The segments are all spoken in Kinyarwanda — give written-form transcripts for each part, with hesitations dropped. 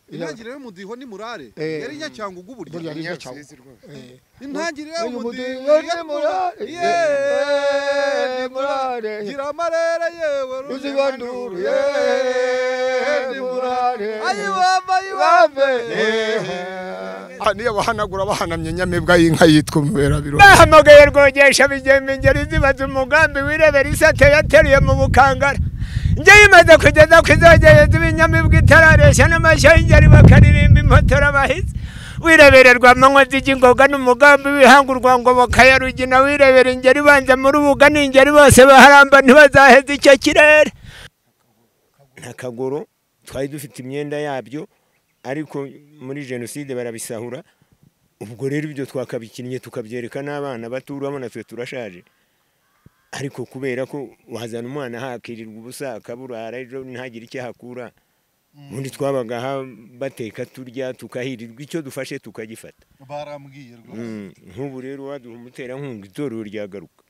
intangiriro y'umudiho ni murare yari nyacyanga uguburya burya ni nyacyanga intangiriro y'umudiho ni murare murare gira amarere yewe ruzibanduru ni murare ayiwambe niyo bahanagura bahanamye nyamibwa y'inka yitwa umuberabiro bahamagaye rwogesha bigembe ingeri zibaza umugambi wirebera isate yateruye mu bukangara njye yimaze kugeza kwizogereza ibinyamibwa itarareshya n'amashyo y'ingeri bakaririmba impotora abahizi wirebererwa amanywa z'ingoga n'umugambi wihangurwa ngo bakayarugina wirebera ingeri banza muri ubuga n'ingeri bose baharamba ntibazaheze icyo kirere n'akagoro twari dufite imyenda yabyo ariko muri jenoside barabisahura ubwo rero ibyo twakabikinnye tukabyereka n'abana baturamo natwe turashaje ariko kubera ko wazana umwana hakirirwa ubusa akaburara ejo ntagire icyo hakura ubundi twabaga bateka turya tukahirirwa icyo dufashe tukagifata barambwiye rwose nk'ubu rero waduha umuterankunga itorero ryagaruka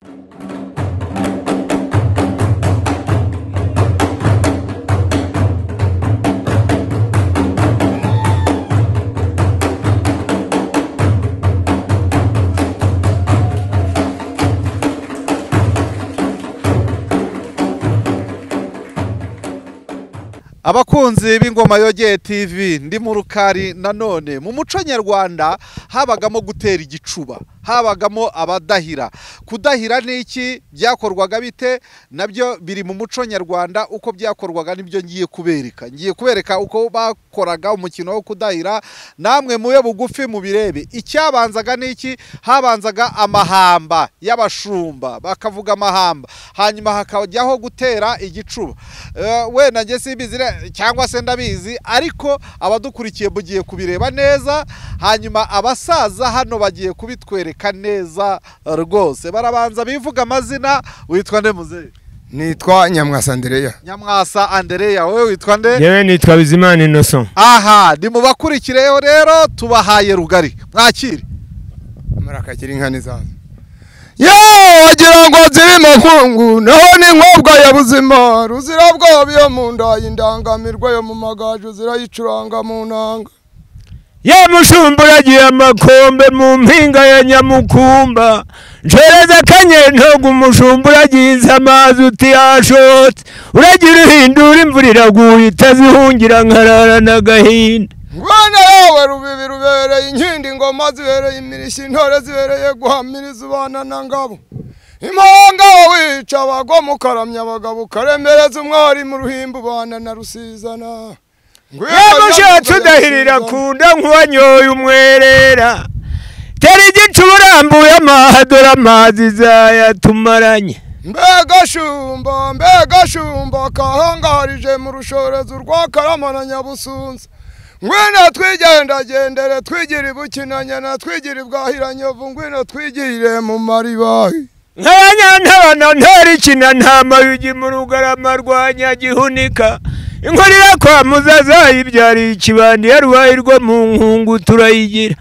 abakunzi b'Ingoma Yogeye TV ndi mu rukari nanone mu muco nyarwanda habagamo gutera igicuba habagamo abadahira kudahira niki byakorwaga bite nabyo biri mu muco nyarwanda uko byakorwaga nibyo ngiye kubereka uko bakoraga umukino wo kudahira namwe muye bugufi mu birebe icyabanzaga niki habanzaga amahamba y'abashumba bakavuga amahamba hanyuma hakajyaho gutera igicuba we nanjye sibizire cyangwa se ndabizi ariko abadukurikiye bugiye kubireba neza hanyuma abasaza hano bagiye kubitwereka neza rwose barabanza bivuga amazina witwa nde muzehe nitwa Nyamwasa Andrea Nyamwasa Andrea wowe witwa nde yewe nitwa Bizimana Innocent aha ndi mu bakurikireyo rero tubahaye rugari mwakire murakakira inka nizaza wagira ngo ziri makungu naho ni nkobwa ya buzima ruzira bwabo yo mu nda y'indangamirwa yo mu magaju zirayicuranga mu nanga ya mushumba uragiye amakombe mu mpinga ya Nyamukumba nshoreza kanyentoga umushumba uragize amazi utiyashotse uragira uhindura imvura iraguye itazihungira nkarara n'agahinda Rwanda yawe rubibi rubereye inkindi ingoma zibereye imirishyi intore zibereye guhamiriza ubana na ngabo impanga wica abagoma ukaramya abagabo ukaremereza umwari mu ruhimbi ubana na rusizana mushatse udahirira kunda nk'uwanyoye umwerera tera igicuba urambuye amahadore amazi zayatumaranye mbega shumba kahangarije mu rushorezo rwa Karama na Nyabusunza ngwino twigendagendere twigire ibukinanya twigire ibwahiranyovu ngwino twigire mu maribahi nk'abanyantabana ntari ikina nta mayugi mu rugarama rwa Nyagihunika inkorera kwa muzaza ibyari ikibandi ya rubaye rwo mu nkungu turayigira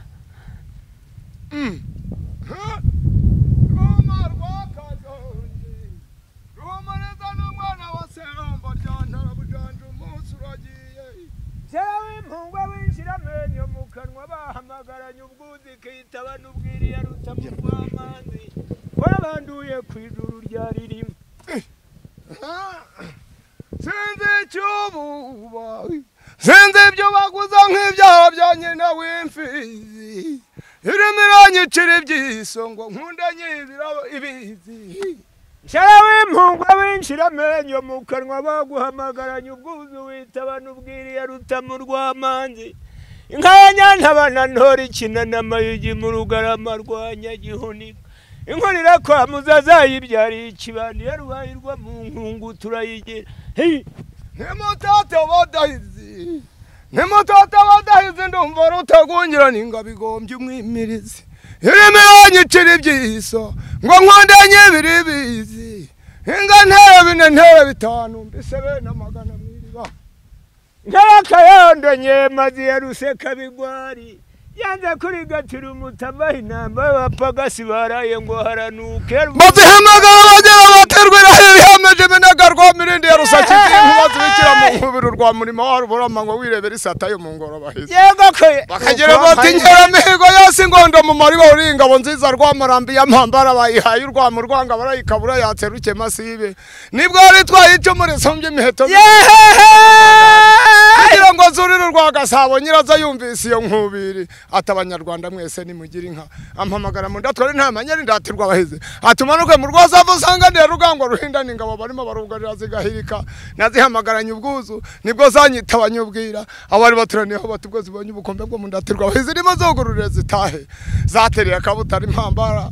bahamagaranye ubwuzi kitaba n'ubwiri ya rutamu rw'amanzi wabanduye ku ijuru rya ririmo sinzi ibyo baguza nk'ibyaha bya nyina w'imfizi irimo iranyicira iby'isongo nkunda nyibira ibizi nshara w'impungwa w'inshiramenyo mu kanwa baguhamagaranye ubwuzu witaba n'ubwiri ya rutamu rw'amanzi inka ya Nyantabana ntore ikina n'amayugi mu rugarama rwa Nyagihunika inkorera kwa muzaza yibyariye ikibandi ya rubaye rwo mu nkungu turayigira nimutata badahizi ndumva rutagungira n'ingabigombye umwimirizi irimo iranyicira ibyiso ngo nkunde nyibiri ibizi inga ntebe bine ntebe bitanu mbese bene amagana mwiriba nk'akayondo nyemazi ya ruseka bigwari yanze kurigatira umutama inamba y'abapagasi baraye ngo haranuke bazihamagara bagera baterwa irahe bihameje binaga rwa mirindi ya rusaki inkuba zibikira mu nkubiri rwa murima wa ruburama ngo wirebera isata yo mu ngoro bahize yego ko bakagira bati nkeramihigo yose ingondo mu marigo uri ingabo nziza rwamarambi ya mpambara bayihaye urwamo rwanga barayikabura yatseruke masibe nibwo ari twayicumu risumbye imiheto kugira ngo zurire urwa Gasabo nyiraza yumvise iyo nkubiri ati abanyarwanda mwese nimugire inka ampamagara mu ndatwari nta manyeri ndatirwa bahize atumanuke mu rwazavu usanganira rugango ruhindana ingabo barimo barugarira zigahirika nazihamagaranye ubwuzu nibwo zanyitabanye ubwira abari baturaniyeho batubwo zibonye ubukombe bwo mu ndatirwa bahize nimo zogururire zitahe zatereye akabutari impambara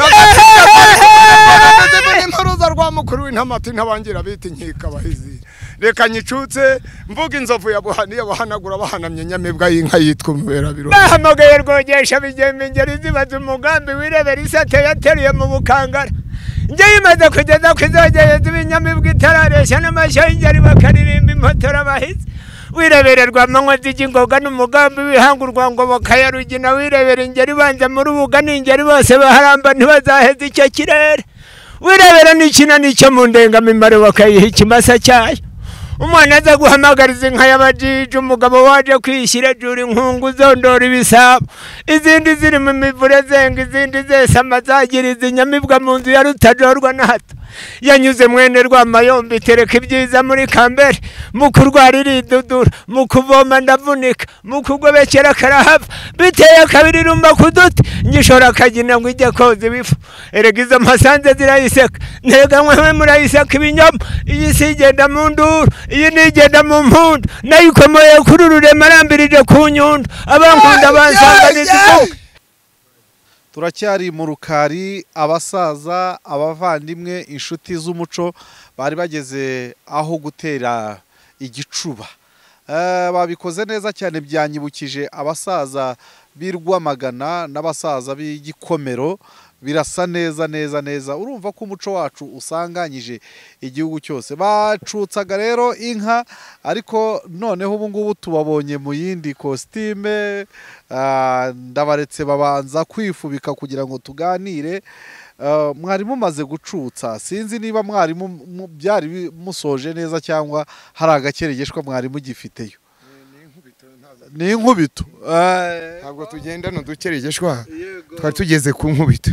impuruza rwa mukuru w'intamati ntabangira bita inkika bahizi reka nyicutse mvuga inzovu ya buhaniye bahanagura bahanamye nyamibwa y'inka yitwa umuberabiro bahamagaye rwogesha bigembe ingeri zibaza umugambi wirebera isate yateruye mu bukangara njye yimaze kugeza kwizogeye z'ibinyamibwa itarareshya n'amashyo y'ingeri bakaririmba impotora bahize wirebererwa amanywa z'ingoga n'umugambi wihangurwa ngo bakayarugina wirebera ingeri banza muri ubuga n'ingeri bose baharamba ntibazaheze icyo kirere wirebera n'ikina n'icyo mu ndengamimaro bakayiha ikimasa cyayo umwana aza guhamagariza inka y'abajiji umugabo waje kwishyira jura inkungu zondora ibisabo izindi ziri mu mivure zenga izindi zese amazagiriza inyamibwa mu nzu ya rutajorwa na hato yanyuze mwene rwamayombi itereka ibyiza muri kambere mu kurwara iridudura mu kuvoma ndavunika mu kugobekera karahava biteye kabiri rumba ku duti ngishora akagina ngo ijye koza ibifu erega izo mpasanze zirayiseka ntega mwe murayiseka ibinyoma iyi si igenda mu nduru iyi nigenda mu mpundu nayo ikomoye kuri ururema arambirije ku nyundo abankunda bansanganiza ivuga turacyari mu rukari abasaza abavandimwe inshuti z'umuco bari bageze aho gutera igicuba babikoze neza cyane byanyibukije abasaza b'Irwamagana n'abasaza b'Igikomero birasa neza urumva ko umuco wacu usanganyije igihugu cyose bacutsaga rero inka ariko noneho ubu ngubu tubabonye mu yindi costume ndabaretse babanza kwifubika kugira ngo tuganire mwari mumaze gucutsa sinzi niba mwari byari musoje neza cyangwa hari agakeregeshwa mwari mugifiteyo ni inkubito ntabwo tugendana udukeregeshwa twari tugeze ku nkubito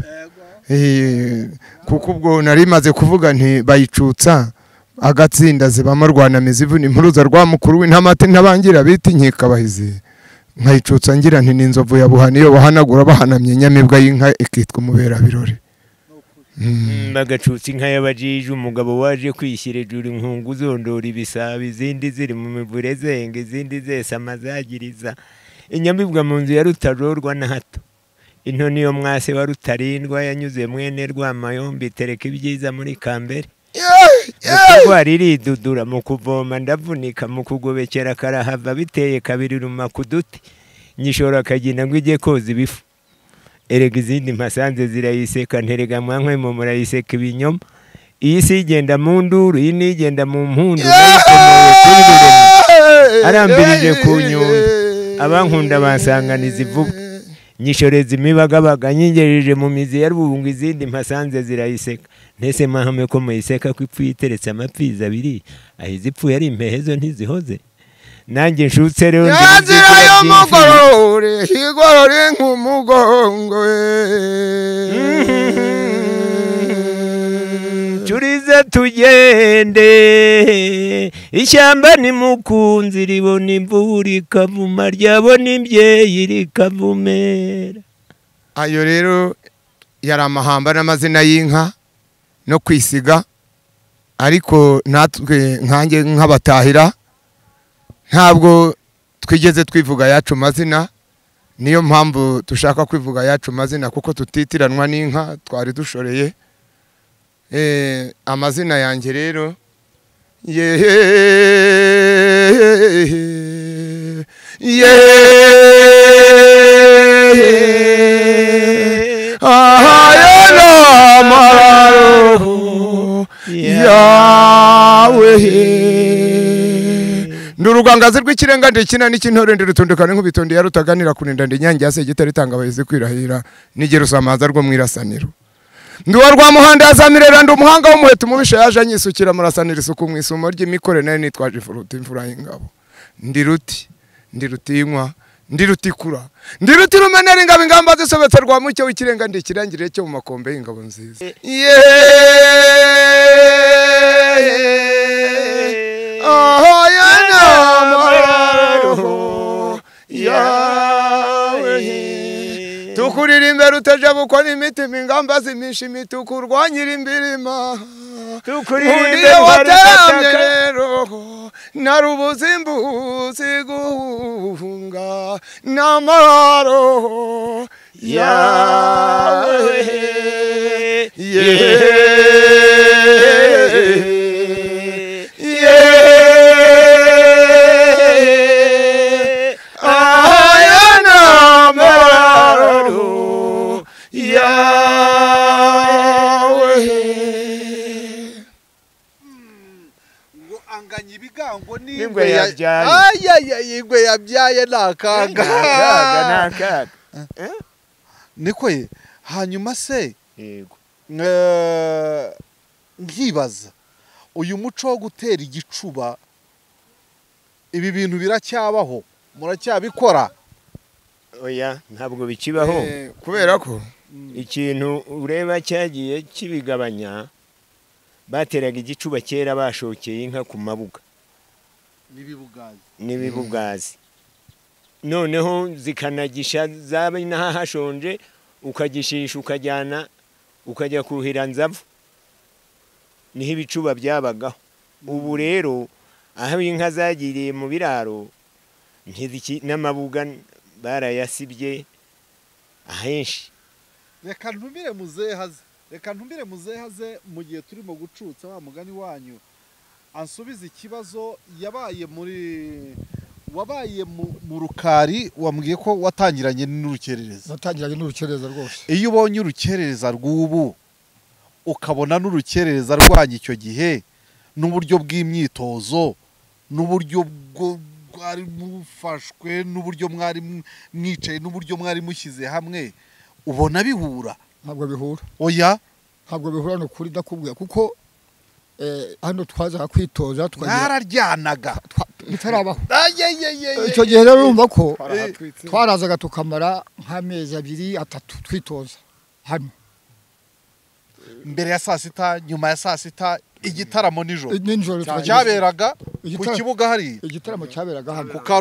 kuko ubwo nari maze kuvuga nti bayicutsa agatsinda zibamo rwanamizi ivuna impuruza rwa mukuru w'intamati ntabangira bita inkika bahizi nkayicutsa ngira nti n'inzovu ya buhaniyo bahanagura bahanamye nyamibwa y'inka ikitwa umuberabirori bagacutsa inka y'abajiji umugabo waje kwishyira ejuru inkungu zondora ibisabo izindi ziri mu mivure zenga izindi zese amazagiriza inyamibwa mu nzu ya rutajorwa na hato into niyo mwase wa rutarindwa yanyuze mwene rwamayombi itereka ibyiza muri kambere kurwara iridudura mu kuvoma ndavunika mu kugobekera karahava biteye kabiri ruma ku duti nyishora akagina ngo ijye koza ibifu erega izindi mpasanze zirayiseka nterega mwankwe mu murayiseka ibinyoma iyi si igenda mu nduru iyi nigenda mu mpundu nayikomoye kuri rurema arambirije ku nyundo abankunda bansanganiza ivuga nyishoreza imibagabaga nyingejeje mu mizi ya rubungu izindi mpasanze zirayiseka ntese mahame ko muyiseka ko ipfu yiteretse amapfizi abiri ahize ipfu yari impehezo ntizihoze nanjye nshutse rero nzira y'umugorore igorore nk'umugongo turize tugende ishyamba nimukunzi ribona imvura ikavuma ryabona imbyeyi rikavumera ayo rero yari amahamba n'amazina y'inka no kwisiga ariko natwe nkanjye nk'abatahira ntabwo twigeze twivuga yacu mazina niyo mpamvu dushaka kwivuga yacu mazina kuko tutitiranwa n'inka twari dushoreye amazina yanjye rero Ndurugangazi rw'ikirenga ndikina n'ikintore ndirutondekana nk'ubitondi yarutaganira kurinda ndi nyange yase gitari tanga abahizi kwirahira nigero samaza rwo mwirasaniro nduwa rwa muhanda yazamirera ndi umuhanga w'umuheto umubisha yaje anyisukira murasanira isuku mu isumo ry'imikore nayo nitwaje ifuruta imfura y'ingabo ndi rutinywa ndi rutikura ndi rutirumenera ingabo ingamba zisobetse rwa mucyo w'ikirenga ndi ikirangirire cyo mu makombe y'ingabo nziza aho yanamaro yawe tukurira imbere utajabukwa n'imitima ingamba zimisha imituku urwanyira imbirima tukurira watamye rero narubuze imbuzi guhunga n'amaro yawe ibigango n'ingwe yabyaye ingwe yabyaye nakaga niko ye hanyuma se yego nkibaza uyu muco wo gutera igicuba ibi bintu biracyabaho muracyabikora oya ntabwo bikibaho kubera ko ikintu ureba cyagiye kibigabanya bateraga igicuba kera bashokeye inka ku mabuga n'ibibugazi noneho zikanagisha zaba inaha hashonje ukagishisha ukajyana ukajya kuruhira nzavu niho ibicuba byabagaho ubu rero aho inka zagiriye mu biraro n'amabuga barayasibye ahenshi reka ntumire muzehaze mu gihe turimo gucutsa wa mugani wanyu ansubiza ikibazo wabaye mu rukari wambwiye ko watangiranye n'urukerereza rwose iyo ubonye urukerereza rw'ubu ukabona n'urukerereza rwanyu icyo gihe n'uburyo bw'imyitozo n'uburyo bwari mufashwe n'uburyo mwari mwicaye n'uburyo mwari mushyize hamwe ubona bihura ntabwo bihura oya ntabwo bihura no kuri ndakubwira kuko hano twazaga kwitoza twararyanaga bitarabaho icyo gihe rero urumva ko twarazaga tukamara nk'amezi 2-3 twitoza hano mbere ya saa sita nyuma ya saa sita igitaramo nijoro cyaberaga ku kibuga hari igitaramo cyaberaga hano ku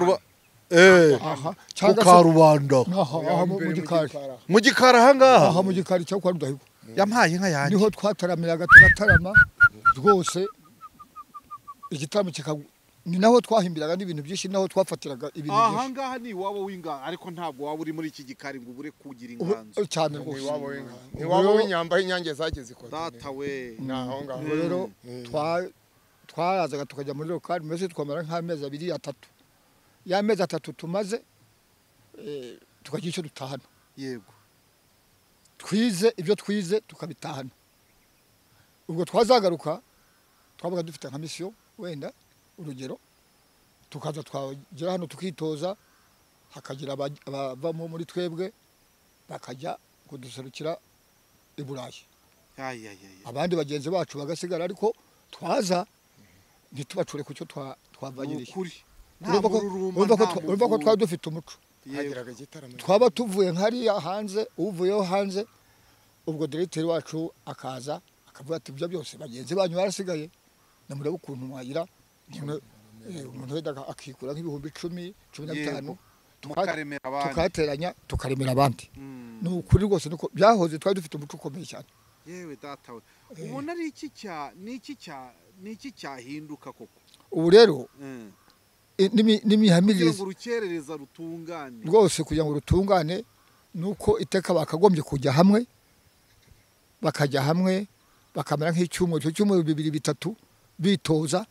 Karubanda mu gikari ahangaha mu gikari cyo kwa Rudahigwa yampaye inka yanjye niho twataramiraga tugatarama rwose igitaramo ni naho twahimbiraga n'ibintu byinshi naho twafatiraga ibintu byinshi ahangaha ni iwabo w'inga ariko ntabwo waba uri muri iki gikari ngo ubure kugira inganzo cyane rwose ni iwabo w'inyamba y'inyange zageze ikoze data we naho ngaho rero twarazaga tukajya muri lokali mbese twamara nk'amezi 2-3 y'amezi 3 tumaze tukagira icyo dutahana yego twize ibyo twize tukabitahana ubwo twazagaruka twabaga dufite nka mission wenda urugero tukaza twagera hano tukitoza hakagira abavamo muri twebwe bakajya kuduserukira i Burayi abandi bagenzi bacu bagasigara ariko twaza ntitubacure ku cyo twavanyiriye urumva ko twari dufite umuco twaba tuvuye nkariya hanze uvuyeho hanze ubwo directeur wacu akaza akavuga ati ibyo byose bagenzi banyu barasigaye namureba ukuntu mwagira umuntu wenda akikura nk'ibihumbi 10-15 tukateranya tukaremera abandi ni ukuri rwose nuko byahoze twari dufite umuco ukomeye cyane yewe data we ubona ari iki cyahinduka koko ubu rero n'imihamirize urukerereza rutungane rwose kugira ngo rutungane nuko iteka bakagombye kujya hamwe bakajya hamwe bakamera nk'icyumweru 2-3 bitoza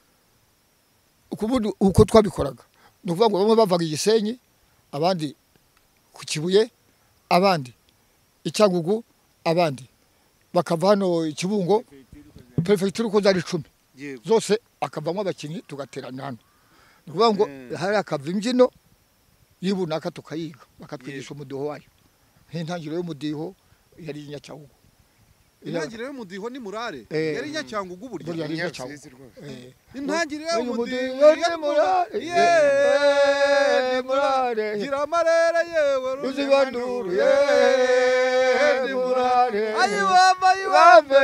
uko twabikoraga ni ukuvuga ngo bamwe bavaga Igisenyi abandi ku Kibuye abandi Icyangugu abandi bakava hano Kibungo prefecture uko zari 10 zose akavamo abakinyi tugaterana hano ni ukuvuga ngo hari akava imbyino yibunaka tukayiga bakatwigisha umudiho wayo nk'intangiriro y'umudiho yari Nyacyahugu intangiriro y'umudiho ni murare yari nyacyangugu burya yari nyacyangugu intangiriro y'umudiho ni murare ni murare gira amarere yewe ruzibanduru ni murare ayibambe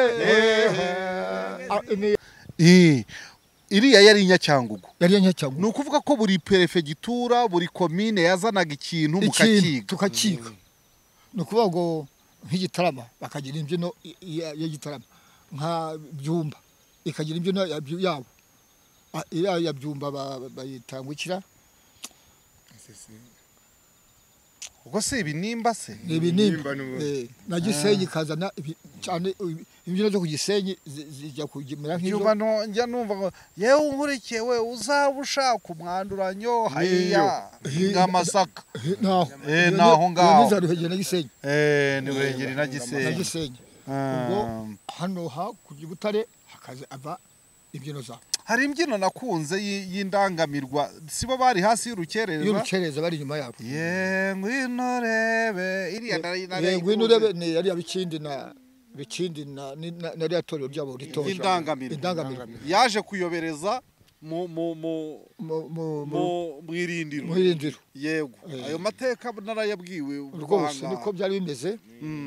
iriya yari nyacyangugu ni ukuvuga ko buri perefegitura buri komine yazanaga ikintu mukakiga tukakiga ni ukuvuga ngo nk'igitarama bakagira imbyino y'igitarama nka byumba ikagira imbyino yabo iriya ya byumba bayitangukira ubwo se ibinimba se ibinimba na Gisenyi kazana cyane imbyino zo ku Gisenyi zijya kumera nk'ibyo njya numva ngo yewe unkurikiye we uzaba ushaka umwanduranyo hariya nk'amasaka naho ngaho ni za Ruhengeri na Gisenyi ni Ruhengeri na Gisenyi ubwo hano ku Butare hakaza ava imbyino zabo hari imbyino nakunze y'indangamirwa sibo bari hasi y'urukerereza bari inyuma yabo ngwino rebe iriya ngwino rebe ni yari abikindi na nari atorero ryabo ritoje indangamirwa yaje kuyobereza mu irindiro yego ayo mateka narayabwiwe rwose niko byari bimeze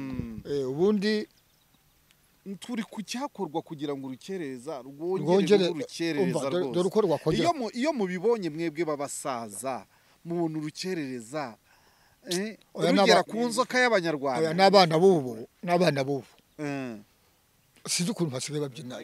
ubundi turi kucyakorwa kugira ngo urukereza rwongere urukereza rwose iyo mubibonye mwebwe babasaza mubona urukerereza urugera ku nzoka y'abanyarwanda n'abana b'ubu sinzi ukuntu basigaye babyina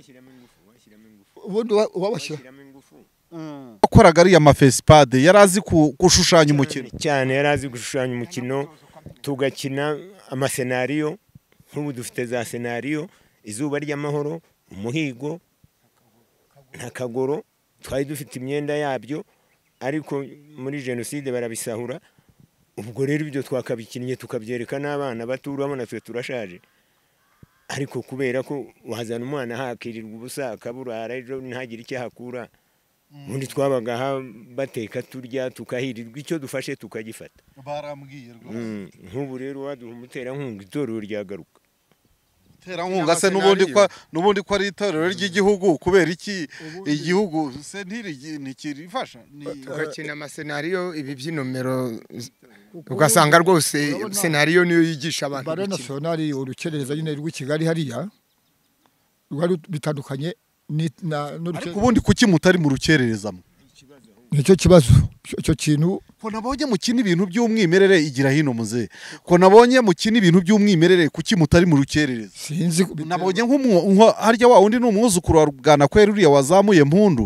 ubundi ubabashyira wakoraga ariya mafesipade yari azi gushushanya umukino cyane yari azi gushushanya umukino tugakina amasenariyo nk'ubu dufite za senariyo izuba ry'amahoro umuhigo nta kagoro twari dufite imyenda yabyo ariko muri jenoside barabisahura ubwo rero ibyo twakabikinnye tukabyereka n'abana baturamo natwe turashaje ariko kubera ko wazana umwana hakirirwa ubusa akaburara ejo ntagire icyo ahakura ubundi twabaga bateka turya tukahirirwa icyo dufashe tukagifata barambwiye rwose nk'ubu rero waduha umuterankunga itorero ryagaruka terankunga se nubundi ko ari itorero ry'igihugu kubera iki igihugu se ntikirifasha tugakina amasenariyo ibi by'inomero ugasanga rwose senariyo niyo yigisha abantu bare nationali urukerereza nyine rw'i Kigali hariya rwari bitandukanye ariko ubundi kuki mutari mu rukererezamo nicyo kibazo icyo kintu ko nabonye mukina ibintu by'umwimerere igira hino muze ko nabonye mukina ibintu by'umwimerere kuki mutari mu rukerereza sinzi nabonye harya wa undi n'umwuzukuru wa Bwana Kwera uriya wazamuye mpundu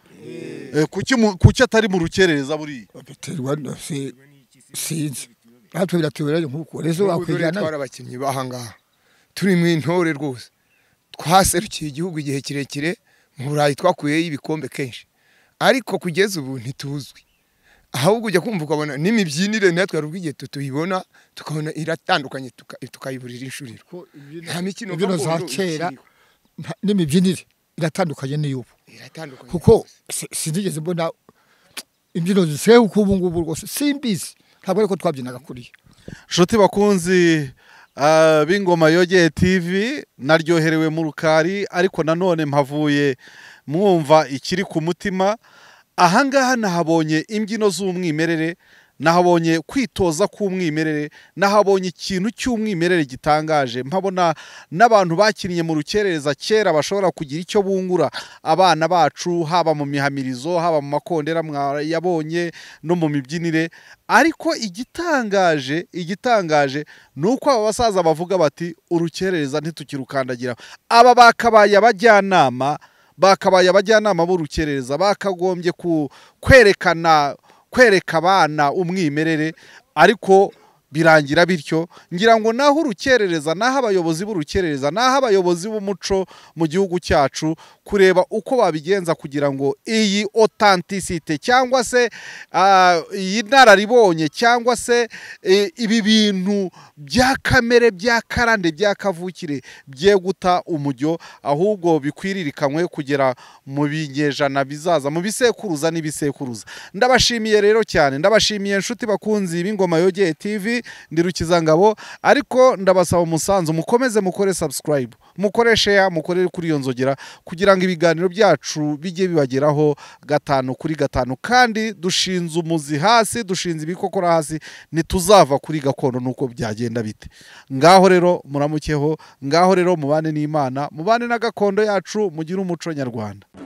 kuki atari mu rukerereza buri biterwa sinzi natwe biratuberanye nk'uko rezo wakwijana abakinnyi bahangaha turi mu intore rwose twaserukiye igihugu igihe kirekire mu Burayi twakuyeyo ibikombe kenshi ariko kugeza ubu ntituzwi ahubwo ujya kumva ukabona n'imibyinire natwe hari ubw'igihe tuyibona tukabona iratandukanye tukayiburira inshuriro nta mikino ibyo za kera n'imibyinire iratandukanye n'iyubu kuko sinigeze mbona imbyino ziseye uko ubu ngubu rwose simbizi ntabwo ariko twabyinaga kuriya nshuti bakunzi b'Ingoma Yogeye TV naryoherewe mu rukari ariko nanone mpavuye mwumva ikiri ku mutima ahangaha nahabonye imbyino z'umwimerere nahabonye kwitoza k'umwimerere nahabonye ikintu cy'umwimerere gitangaje mpabona n'abantu bakinnye mu rukerereza kera bashobora kugira icyo bungura abana bacu haba mu mihamirizo haba mu makondera mwayabonye no mu mibyinire ariko igitangaje nuko aba basaza bavuga bati urukerereza ntitukirukandagira aba bakabaye abajyanama b'urukerereza bakagombye kwereka abana umwimerere ariko birangira bityo ngira ngo naho urukerereza naho abayobozi b'urukerereza naho abayobozi b'umuco mu gihugu cyacu kureba uko babigenza kugira ngo iyi authenticité cyangwa se iyi nararibonye cyangwa se ibi bintu bya kamere bya karande bya kavukire bye guta umujyo ahubwo bikwiririkanywe kugera mu binyejana bizaza mu bisekuruza n'ibisekuruza ndabashimiye rero cyane ndabashimiye inshuti bakunzi b'Ingoma Yogeye TV TV ndi Rukizangabo, ariko ndabasaba umusanzu mukomeze mukore subscribe, mukore share, mukore kuri iyo nzogera kugira ngo ibiganiro byacu bijye bibageraho 5 kandi dushinze umuzi hasi, dushinze ibikokora hasi, nituzava kuri gakondo nuko byagenda bite. Ngaho rero muramukeho, ngaho rero mubane n'Imana, mubane na gakondo yacu, mugire umuco nyarwanda.